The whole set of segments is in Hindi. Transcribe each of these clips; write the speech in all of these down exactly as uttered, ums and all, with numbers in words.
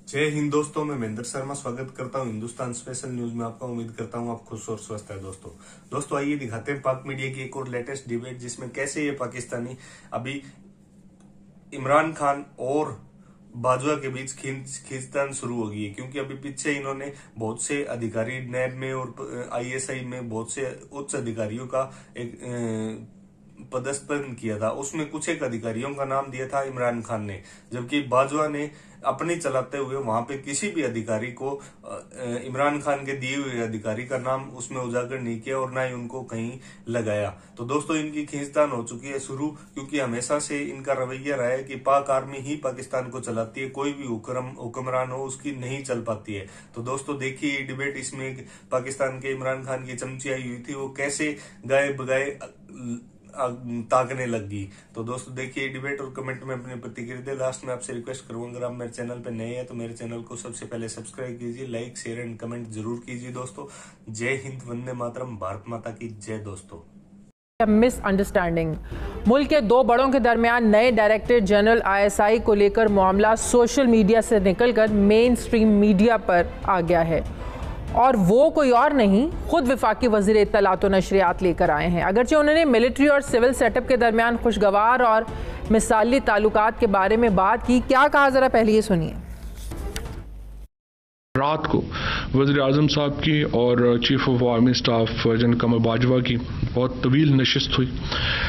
जय हिंद दोस्तों, मैं महेंद्र शर्मा स्वागत करता हूं हिंदुस्तान स्पेशल न्यूज में आपका। उम्मीद करता हूं आप खुश और स्वस्थ है। दोस्तों दोस्तों आइए दिखाते हैं पाक मीडिया की एक और लेटेस्ट डिबेट, जिसमें कैसे ये पाकिस्तानी अभी इमरान खान और बाजवा के बीच खींच खींचतान शुरू हो गई है। क्योंकि अभी पीछे इन्होंने बहुत से अधिकारी नैब में और आईएसआई में बहुत से उच्च अधिकारियों का एक पदस्थापन किया था। उसमें कुछ एक अधिकारियों का नाम दिया था इमरान खान ने, जबकि बाजवा ने अपने चलाते हुए वहां पे किसी भी अधिकारी को इमरान खान के दिए हुए अधिकारी का नाम उसमें उजागर नहीं किया और ना ही उनको कहीं लगाया। तो दोस्तों इनकी खींचतान हो चुकी है शुरू, क्योंकि हमेशा से इनका रवैया रहा है कि पाक आर्मी ही पाकिस्तान को चलाती है, कोई भी हुक्म हुक्मरान हो उसकी नहीं चल पाती है। तो दोस्तों देखिए ये डिबेट, इसमें पाकिस्तान के इमरान खान की चमची आई हुई थी, वो कैसे गाए बगाए ताकने लग गई। तो दोस्तों देखिए डिबेट और कमेंट में अपनी प्रतिक्रिया दे। लास्ट में आपसे रिक्वेस्ट करूंगा, अगर आप मेरे चैनल पे नए हैं तो मेरे चैनल को सबसे पहले सब्सक्राइब कीजिए, लाइक शेयर एंड कमेंट जरूर कीजिए। दोस्तों जय हिंद, वंदे मातरम, भारत माता की जय। दोस्तों मिसअंडरस्टैंडिंग, मुल्क के दो बड़ों के दरमियान नए डायरेक्टर जनरल आईएसआई को लेकर मामला सोशल मीडिया से निकलकर मेन स्ट्रीम मीडिया पर आ गया है, और वो कोई और नहीं, खुद वफाकी वज़ीर इत्तलात व नशरियात लेकर आए हैं। अगरचे उन्होंने मिलिट्री और सिविल सेटअप के दरमियान खुशगवार और मिसाली ताल्लुकात के बारे में बात की। क्या कहा, ज़रा पहले ये सुनिए। रात को वज़ीर आज़म साहब की और chief of army staff general Qamar Bajwa की बहुत तवील नशिस्त हुई।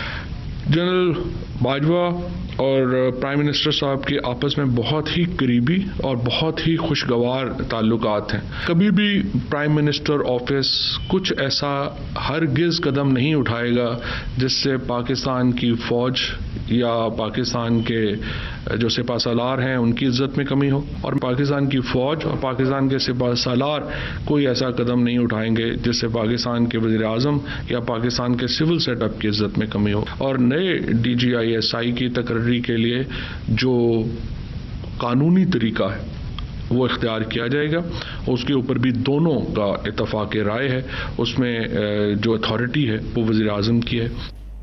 जनरल बाजवा और प्राइम मिनिस्टर साहब के आपस में बहुत ही करीबी और बहुत ही खुशगवार ताल्लुकात हैं। कभी भी प्राइम मिनिस्टर ऑफिस कुछ ऐसा हरगिज़ कदम नहीं उठाएगा जिससे पाकिस्तान की फ़ौज या पाकिस्तान के जो सिपह सालार हैं उनकी इज्जत में कमी हो, और पाकिस्तान की फ़ौज और पाकिस्तान के सिपह सालार कोई ऐसा कदम नहीं उठाएंगे जिससे पाकिस्तान के वज़ीर आज़म या पाकिस्तान के सिविल सेटअप की इज्जत में कमी हो। और नए D G I S I की तकर्री के लिए जो कानूनी तरीका है वो इख्तियार किया जाएगा, उसके ऊपर भी दोनों का इत्तफाक राय है। उसमें जो अथॉरिटी है वो वज़ीर आज़म की है।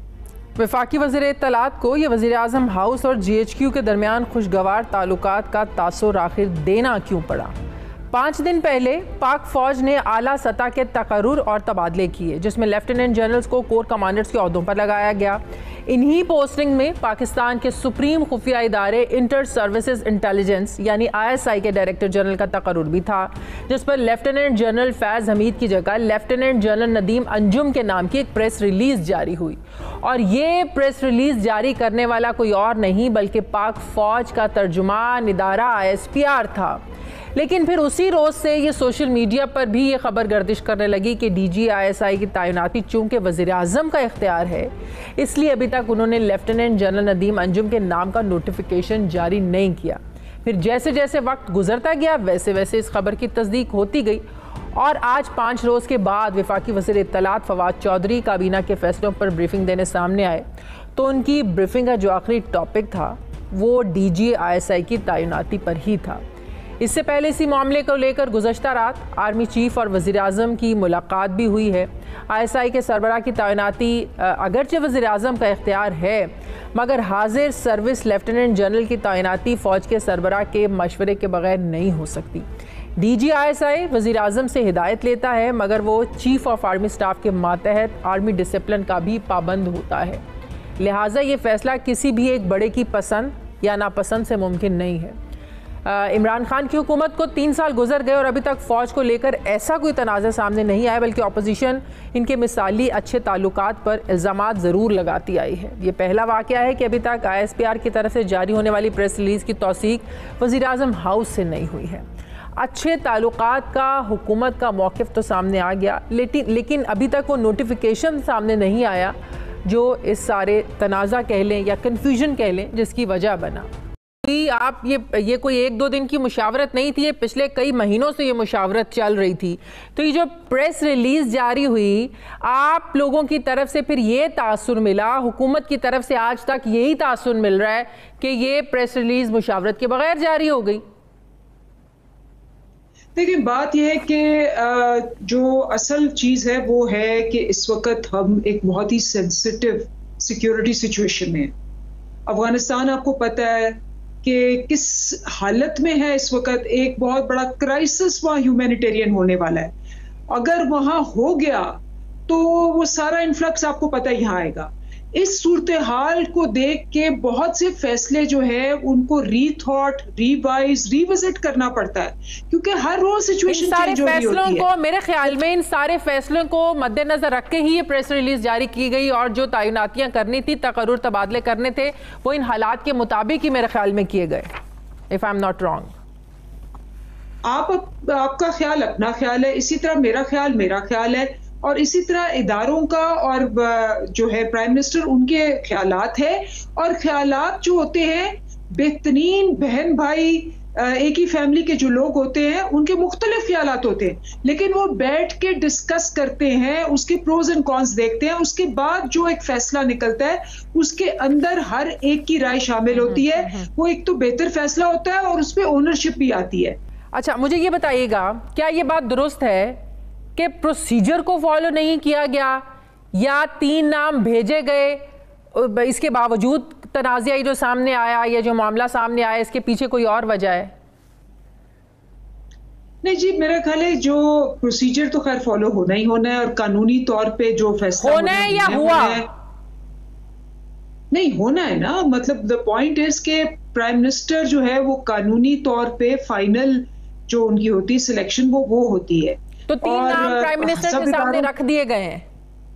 वफाकी वज़ीर इत्तलात को ये वज़ीर आज़म हाउस और जी एच क्यू के दरमियान खुशगवार ताल्लुकात का तासुर आखिर देना क्यों पड़ा? पाँच दिन पहले पाक फ़ौज ने आला सतह के तकर्रुर और तबादले किए, जिसमें लेफ्टिनेंट जनरल्स को कोर कमांडर्स के ओहदों पर लगाया गया। इन्हीं पोस्टिंग में पाकिस्तान के सुप्रीम खुफिया इदारे इंटर सर्विसेज इंटेलिजेंस यानी आई एस आई के डायरेक्टर जनरल का तकर्रुर भी था, जिस पर लेफ्टिनेंट जनरल फैज़ हमीद की जगह लेफ्टिनेंट जनरल नदीम अंजुम के नाम की एक प्रेस रिलीज़ जारी हुई। और ये प्रेस रिलीज़ जारी करने वाला कोई और नहीं बल्कि पाक फ़ौज का तर्जुमान इदारा आई एस पी आर था। लेकिन फिर उसी रोज़ से ये सोशल मीडिया पर भी ये खबर गर्दिश करने लगी कि D G I S I की तैनाती चूँकि वज़ीर आज़म का इख्तियार है, इसलिए अभी तक उन्होंने लेफ्टिनेंट जनरल नदीम अंजुम के नाम का नोटिफिकेशन जारी नहीं किया। फिर जैसे जैसे वक्त गुजरता गया वैसे वैसे इस खबर की तस्दीक होती गई, और आज पाँच रोज़ के बाद वफाकी वज़ीर इत्तलात फवाद चौधरी काबीना के फैसलों पर ब्रीफिंग देने सामने आए, तो उनकी ब्रीफिंग का जो आखिरी टॉपिक था वो D G I S I की तैनाती पर ही था। इससे पहले इसी मामले को लेकर गुज़श्ता रात आर्मी चीफ और वज़ीर आज़म की मुलाकात भी हुई है। आई एस आई के सरबराह की तैनाती अगरचे वज़ीर आज़म का इख्तियार है, मगर हाजिर सर्विस लेफ्टिनेंट जनरल की तैनाती फ़ौज के सरबराह के मशवरे के बगैर नहीं हो सकती। D G I S I वज़ीर आज़म से हिदायत लेता है, मगर वो चीफ ऑफ आर्मी स्टाफ के मातहत आर्मी डिसिप्लिन का भी पाबंद होता है। लिहाजा ये फ़ैसला किसी भी एक बड़े की पसंद या नापसंद से मुमकिन नहीं है। इमरान खान की हुकूमत को तीन साल गुजर गए और अभी तक फ़ौज को लेकर ऐसा कोई तनाज़ा सामने नहीं आया, बल्कि अपोजिशन इनके मिसाली अच्छे ताल्लुकात पर इल्ज़ामात ज़रूर लगाती आई है। ये पहला वाक़या है कि अभी तक आई एस पी आर की तरफ से जारी होने वाली प्रेस रिलीज़ की तौसीक वज़ीर आज़म हाउस से नहीं हुई है। अच्छे ताल्लुकात का हुकूमत का मौक़िफ़ तो सामने आ गया, लेकिन लेकिन अभी तक वो नोटिफिकेशन सामने नहीं आया जो इस सारे तनाज़ा कह लें या कन्फ्यूजन कह लें जिसकी वजह बना। आप ये ये कोई एक दो दिन की मुशावरत नहीं थी, ये पिछले कई महीनों से ये मुशावरत चल रही थी। तो ये जो प्रेस रिलीज़ जारी हुई, आप लोगों की तरफ से फिर ये तासुर मिला, हुकूमत की तरफ से आज तक यही तासुर मिल रहा है कि ये प्रेस रिलीज़ मुशावरत के बगैर जारी हो गई। देखिए बात यह है कि जो असल चीज़ है वो है कि इस वक्त हम एक बहुत ही सेंसिटिव सिक्योरिटी सिचुएशन में, अफगानिस्तान आपको पता है कि किस हालत में है इस वक्त। एक बहुत बड़ा क्राइसिस वहाँ ह्यूमैनिटेरियन होने वाला है। अगर वहाँ हो गया तो वो सारा इन्फ्लक्स आपको पता ही यहाँ आएगा। इस सूरत हाल को देख के बहुत से फैसले जो है उनको रीथॉट, रिवाइज, रिविजिट करना पड़ता है, क्योंकि हर रोज सिचुएशन चेंज हो रही होती है। को मेरे ख्याल में इन सारे फैसलों को मद्देनजर रख के ही ये प्रेस रिलीज जारी की गई, और जो तैनातियां करनी थी, तकर्रुर तबादले करने थे, वो इन हालात के मुताबिक ही मेरे ख्याल में किए गए, if I am not wrong. आप आपका ख्याल अपना ख्याल है, इसी तरह मेरा ख्याल मेरा ख्याल है, और इसी तरह इदारों का और जो है प्राइम मिनिस्टर उनके ख्यालात है। और ख्यालात जो होते हैं, बेहतरीन बहन भाई एक ही फैमिली के जो लोग होते हैं उनके मुख्तलिफ ख्यालात होते हैं, लेकिन वो बैठ के डिस्कस करते हैं, उसके प्रोज एंड कॉन्स देखते हैं, उसके बाद जो एक फैसला निकलता है उसके अंदर हर एक की राय शामिल होती है। वो एक तो बेहतर फैसला होता है और उस पर ओनरशिप भी आती है। अच्छा, मुझे ये बताइएगा, क्या ये बात दुरुस्त है कि प्रोसीजर को फॉलो नहीं किया गया, या तीन नाम भेजे गए, इसके बावजूद तनाज़ा जो सामने आया, ये जो मामला सामने आया, इसके पीछे कोई और वजह है? नहीं जी, मेरा ख्याल है जो प्रोसीजर तो खैर फॉलो होना ही होना है, और कानूनी तौर पे जो फैसला होना है या हुआ है? नहीं, होना है ना। मतलब द पॉइंट इज के प्राइम मिनिस्टर जो है वो कानूनी तौर पे फाइनल जो उनकी होती है सिलेक्शन, वो वो होती है। तो तीन नाम प्राइम मिनिस्टर के सामने रख दिए गए हैं?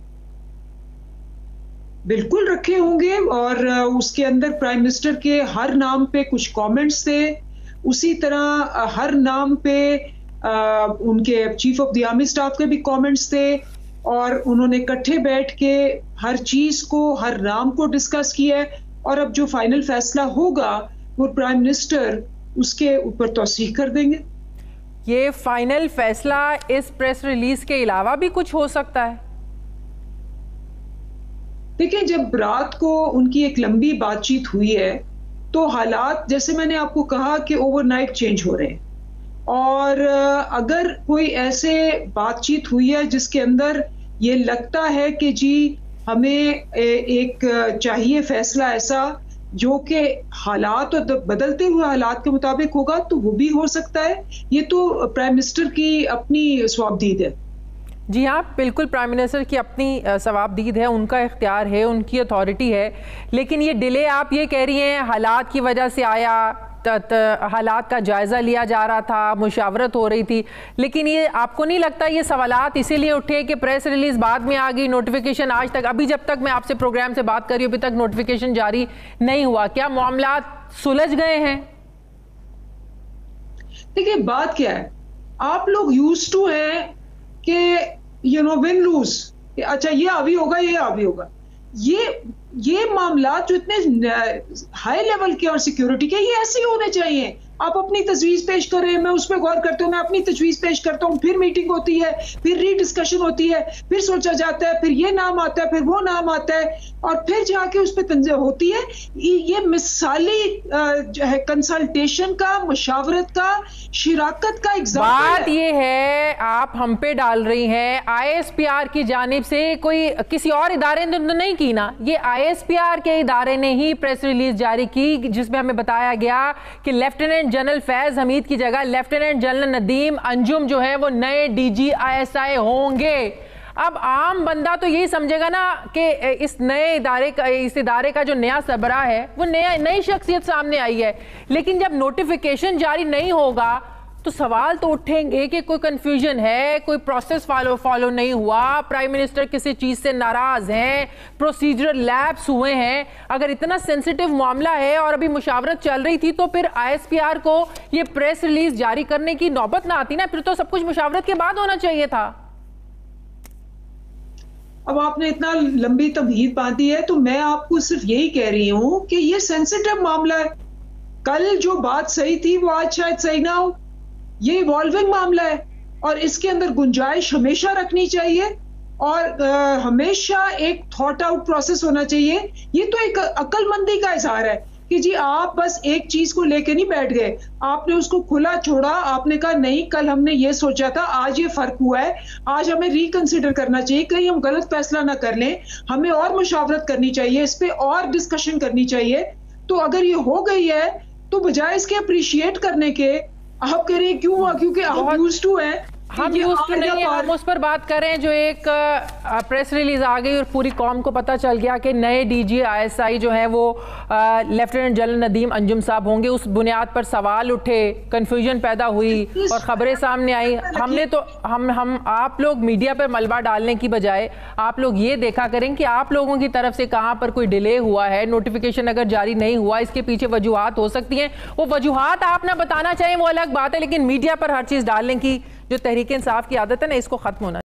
बिल्कुल रखे होंगे, और उसके अंदर प्राइम मिनिस्टर के हर नाम पे कुछ कमेंट्स थे, उसी तरह हर नाम पे आ, उनके chief of the army staff के भी कमेंट्स थे, और उन्होंने इकट्ठे बैठ के हर चीज को, हर नाम को डिस्कस किया है। और अब जो फाइनल फैसला होगा वो प्राइम मिनिस्टर उसके ऊपर तौसीक कर देंगे। ये फाइनल फैसला इस प्रेस रिलीज के अलावा भी कुछ हो सकता है? देखिए, जब रात को उनकी एक लंबी बातचीत हुई है तो हालात, जैसे मैंने आपको कहा कि ओवरनाइट चेंज हो रहे हैं, और अगर कोई ऐसे बातचीत हुई है जिसके अंदर ये लगता है कि जी हमें एक चाहिए फैसला ऐसा जो कि हालात और बदलते हुए हालात के मुताबिक होगा, तो वो भी हो सकता है। ये तो प्राइम मिनिस्टर की अपनी सवाबदीद है। जी हाँ, बिल्कुल, प्राइम मिनिस्टर की अपनी सवाबदीद है, उनका इख्तियार है, उनकी अथॉरिटी है। लेकिन ये डिले आप ये कह रही हैं हालात की वजह से आया, त, त, हालात का जायज़ा लिया जा रहा था, मुशावरत हो रही थी, लेकिन ये आपको नहीं लगता ये सवालात इसीलिए उठे कि प्रेस रिलीज बाद में आ गई, नोटिफिकेशन आज तक, अभी जब तक मैं आपसे प्रोग्राम से बात कर रही हूँ अभी तक नोटिफिकेशन जारी नहीं हुआ, क्या मामला सुलझ गए हैं? देखिए, बात क्या है, आप लोग यूज्ड टू हैं कि यू नो विन लूज, अच्छा ये अभी होगा, ये अभी होगा। ये ये मामला जो इतने हाई लेवल के और सिक्योरिटी के, ये ऐसे ही होने चाहिए। आप अपनी तजवीज़ पेश कर रहे हैं, मैं उस पर गौर करती हूँ, मैं अपनी तजवीज़ पेश करता हूँ, फिर मीटिंग होती है, फिर रीडिस्कशन होती है, फिर सोचा जाता है, फिर ये नाम आता है, फिर वो नाम आता है, और फिर जाके उस पर तंज़ीह होती है। ये मिसाली जो है कंसल्टेशन का, मशावरत का, शिराकत का एग्जाम्पल है। बात ये है, आप हम पे डाल रही हैं, आई एस पी आर की जानिब से कोई किसी और इदारे ने तो नहीं की ना, ये आई एस पी आर के इदारे ने ही प्रेस रिलीज जारी की, जिसमें हमें बताया गया कि लेफ्टिनेंट जनरल फैज हमीद की जगह लेफ्टिनेंट जनरल नदीम अंजुम जो है वो नए D G I S I होंगे। अब आम बंदा तो यही समझेगा ना कि इस नए इदारे का, इस इदारे का जो नया सरबराह है वो नया नई शख्सियत सामने आई है, लेकिन जब नोटिफिकेशन जारी नहीं होगा तो सवाल तो उठेंगे कि कोई कंफ्यूजन है, कोई प्रोसेस फॉलो फॉलो नहीं हुआ, प्राइम मिनिस्टर किसी चीज से नाराज हैं, प्रोसीजरल लैप्स हुए हैं। अगर इतना सेंसिटिव मामला है और अभी मुशावरत चल रही थी तो फिर आई एस पी आर को ये प्रेस रिलीज जारी करने की नौबत ना आती ना, फिर तो सब कुछ मुशावरत के बाद होना चाहिए था। अब आपने इतना लंबी तमहीद बांधी है तो मैं आपको सिर्फ यही कह रही हूं कि ये सेंसिटिव मामला है। कल जो बात सही थी वो आज शायद सही ना हो। ये इवॉल्विंग मामला है और इसके अंदर गुंजाइश हमेशा रखनी चाहिए और आ, हमेशा एक थॉट आउट प्रोसेस होना चाहिए। ये तो एक अक्लमंदी का इजहार है कि जी आप बस एक चीज को लेके नहीं बैठ गए, आपने उसको खुला छोड़ा, आपने कहा नहीं कल हमने ये सोचा था, आज ये फर्क हुआ है, आज हमें रिकंसिडर करना चाहिए, कहीं हम गलत फैसला ना कर लें, हमें और मुशावरत करनी चाहिए, इस पे और डिस्कशन करनी चाहिए। तो अगर ये हो गई है तो बजाय इसके अप्रिशिएट करने के आप कह रहे हैं क्यों हुआ, क्योंकि आप यूज्ड टू है। हम यूज्ड टू नहीं है, हम उस पर बात कर रहे हैं जो एक प्रेस रिलीज आ गई और पूरी कौम को पता चल गया कि नए डीजी आईएसआई जो है वो लेफ्टिनेंट जनरल नदीम अंजुम साहब होंगे। उस बुनियाद पर सवाल उठे, कंफ्यूजन पैदा हुई और खबरें सामने आई। हमने तो हम हम आप लोग मीडिया पर मलबा डालने की बजाय आप लोग ये देखा करें कि आप लोगों की तरफ से कहाँ पर कोई डिले हुआ है, नोटिफिकेशन अगर जारी नहीं हुआ, इसके पीछे वजूहात हो सकती हैं। वो वजूहात आप ना बताना चाहिए, वो अलग बात है, लेकिन मीडिया पर हर चीज़ डालने की जो तहरीक इंसाफ की आदत है ना, इसको खत्म होना